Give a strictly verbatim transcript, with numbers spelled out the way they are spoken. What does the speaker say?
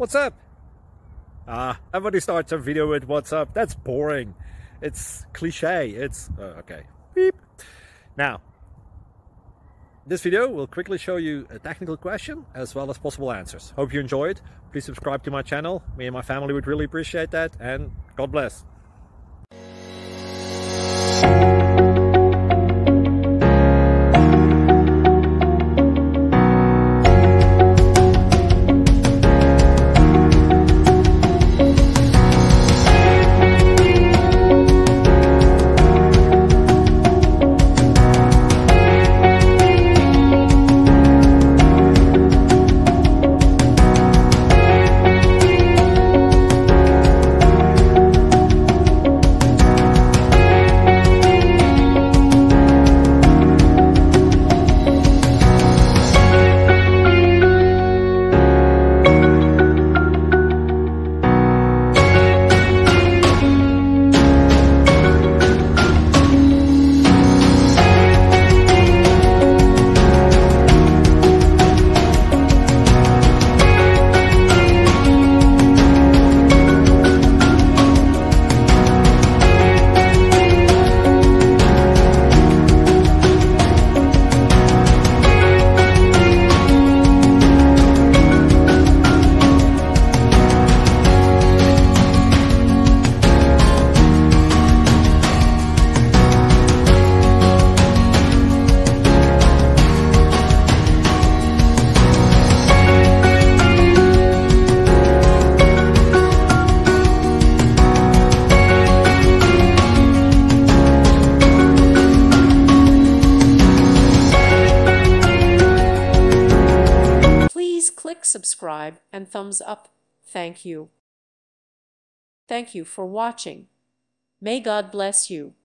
What's up? Ah, everybody starts a video with what's up. That's boring. It's cliche. It's uh, okay. Beep. Now, this video will quickly show you a technical question as well as possible answers. Hope you enjoyed. Please subscribe to my channel. Me and my family would really appreciate that, and God bless. Click subscribe and thumbs up. Thank you. Thank you for watching. May God bless you.